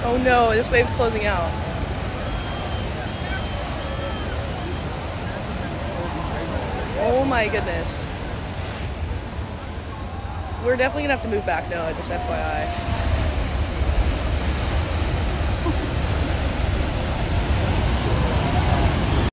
Oh no, this wave's closing out. Oh my goodness. We're definitely gonna have to move back, Noah, just FYI.